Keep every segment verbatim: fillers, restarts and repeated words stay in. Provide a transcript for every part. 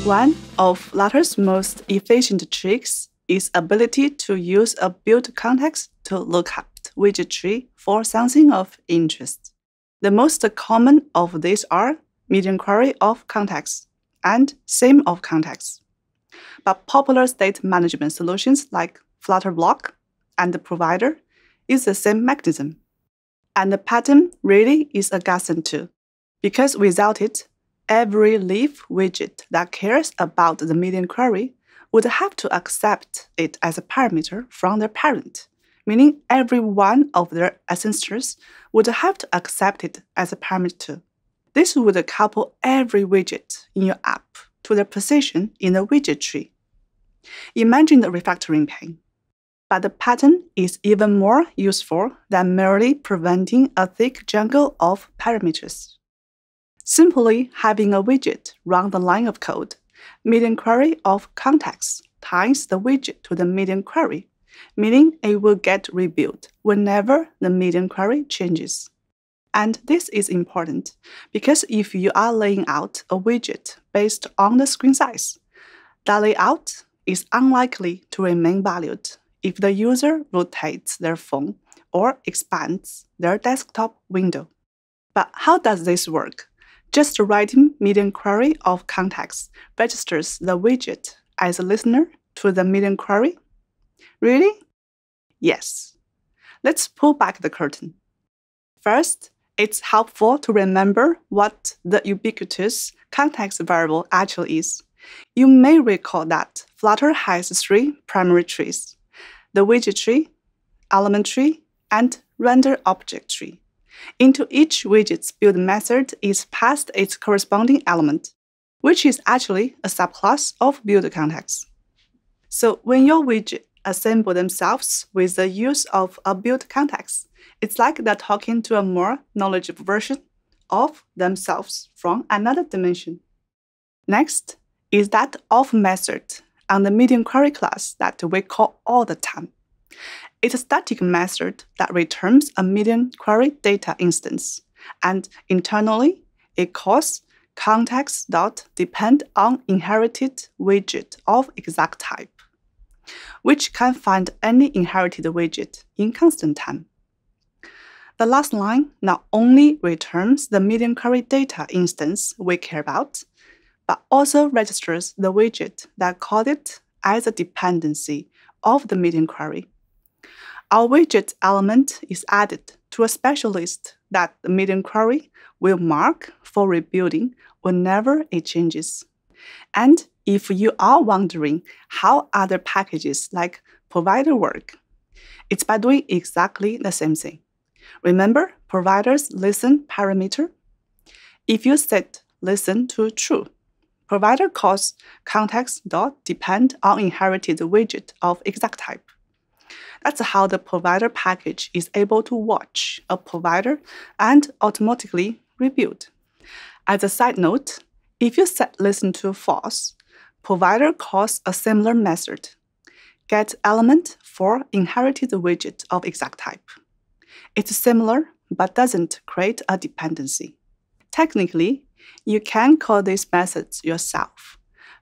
One of Flutter's most efficient tricks is ability to use a build context to look up widget tree for something of interest. The most common of these are median query of context and same of context. But popular state management solutions like Flutter Block and the provider use the same mechanism. And the pattern really is a godsend too, because without it, every leaf widget that cares about the median query would have to accept it as a parameter from their parent, meaning every one of their ancestors would have to accept it as a parameter too. This would couple every widget in your app to their position in the widget tree. Imagine the refactoring pain. But the pattern is even more useful than merely preventing a thick jungle of parameters. Simply having a widget run the line of code, median query of context ties the widget to the median query, meaning it will get rebuilt whenever the median query changes. And this is important because if you are laying out a widget based on the screen size, that layout is unlikely to remain valued if the user rotates their phone or expands their desktop window. But how does this work? Just writing median query of context registers the widget as a listener to the median query? Really? Yes. Let's pull back the curtain. First, it's helpful to remember what the ubiquitous context variable actually is. You may recall that Flutter has three primary trees: the widget tree, element tree, and render object tree. Into each widget's build method is passed its corresponding element, which is actually a subclass of build context. So when your widget assemble themselves with the use of a build context, it's like they're talking to a more knowledgeable version of themselves from another dimension. Next is that of method on the median query class that we call all the time. It's a static method that returns a median query data instance, and internally it calls context.depend on inherited widget of exact type, which can find any inherited widget in constant time. The last line not only returns the median query data instance we care about, but also registers the widget that called it as a dependency of the median query. Our widget element is added to a special list that the median query will mark for rebuilding whenever it changes. And if you are wondering how other packages like provider work, it's by doing exactly the same thing. Remember provider's listen parameter? If you set listen to true, provider calls context.depend on inherited widget of exact type. That's how the provider package is able to watch a provider and automatically rebuild. As a side note, if you set listen to false, provider calls a similar method, get element for inherited widget of exact type. It's similar but doesn't create a dependency. Technically, you can call these methods yourself,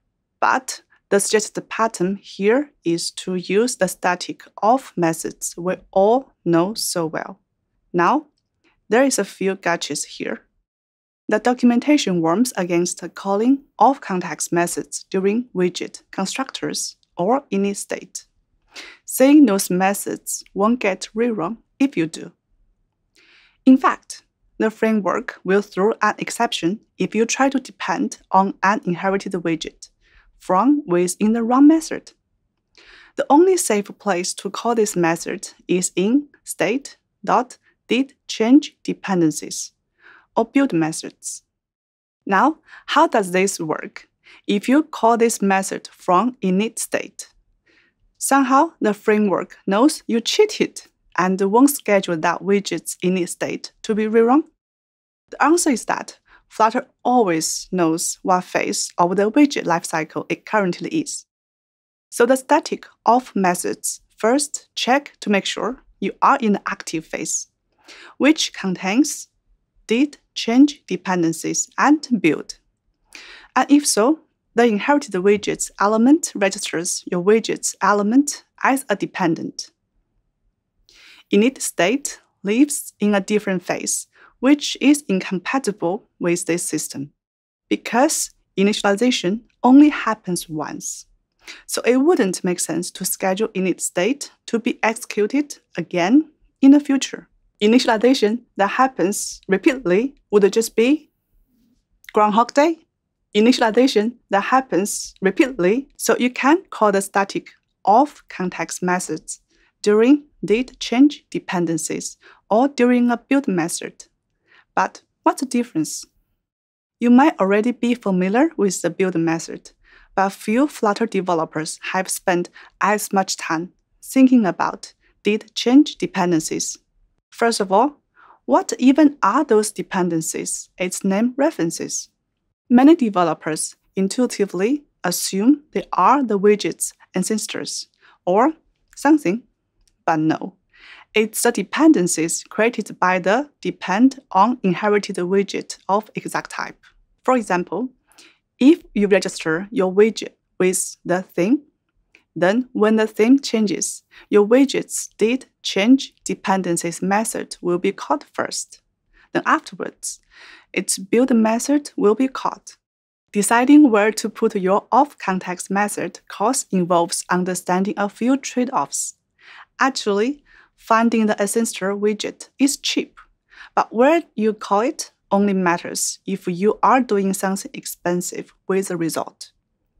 but the suggested pattern here is to use the static of methods we all know so well. Now, there is a few gotchas here. The documentation warns against calling of context methods during widget constructors or init state, saying those methods won't get rerun if you do. In fact, the framework will throw an exception if you try to depend on an inherited widget from within the run method. The only safe place to call this method is in state.didChangeDependencies or build methods. Now, how does this work if you call this method from init state? Somehow, the framework knows you cheated and won't schedule that widget's init state to be rerun? The answer is that Flutter always knows what phase of the widget lifecycle it currently is. So the static of methods first check to make sure you are in the active phase, which contains did change dependencies and build. And if so, The inherited widgets element registers your widgets element as a dependent. Init state lives in a different phase, which is incompatible with this system, because initialization only happens once. So it wouldn't make sense to schedule init state to be executed again in the future. Initialization that happens repeatedly would just be Groundhog Day. Initialization that happens repeatedly, so you can call the static off-context methods during date change dependencies or during a build method. But what's the difference? You might already be familiar with the build method, but few Flutter developers have spent as much time thinking about date change dependencies. First of all, what even are those dependencies? Its name references. Many developers intuitively assume they are the widget's ancestors or something, but no. It's the dependencies created by the depend on inherited widget of exact type. For example, if you register your widget with the theme, then when the theme changes, your widget's date change dependencies method will be called first. Then afterwards, its build method will be called. Deciding where to put your off-context method calls involves understanding a few trade-offs. Actually, finding the ancestor widget is cheap, but where you call it only matters if you are doing something expensive with the result.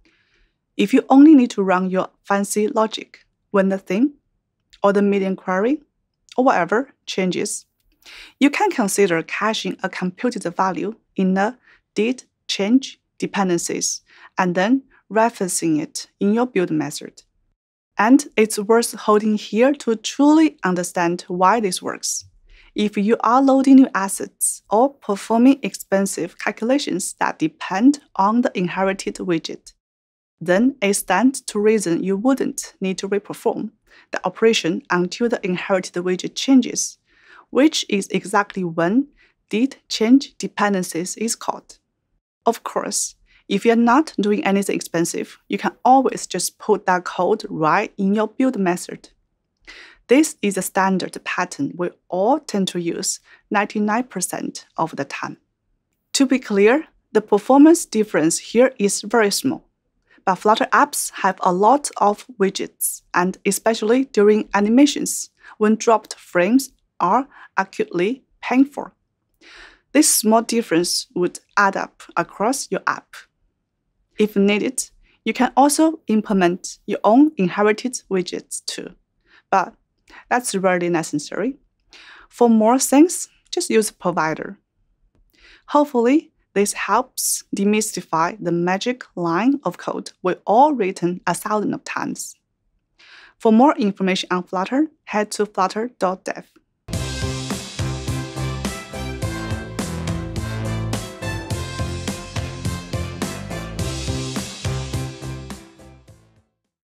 If you only need to run your fancy logic when the theme or the median query or whatever changes, you can consider caching a computed value in the date change dependencies and then referencing it in your build method. And it's worth holding here to truly understand why this works. If you are loading new assets or performing expensive calculations that depend on the inherited widget, then it stands to reason you wouldn't need to reperform the operation until the inherited widget changes, which is exactly when date change dependencies is called. Of course, if you're not doing anything expensive, you can always just put that code right in your build method. This is a standard pattern we all tend to use ninety-nine percent of the time. To be clear, the performance difference here is very small, but Flutter apps have a lot of widgets, and especially during animations, when dropped frames are acutely painful. This small difference would add up across your app. If needed, you can also implement your own inherited widgets too, but that's rarely necessary. For more things, just use provider. Hopefully, this helps demystify the magic line of code we've all written a thousand of times. For more information on Flutter, head to flutter dot dev.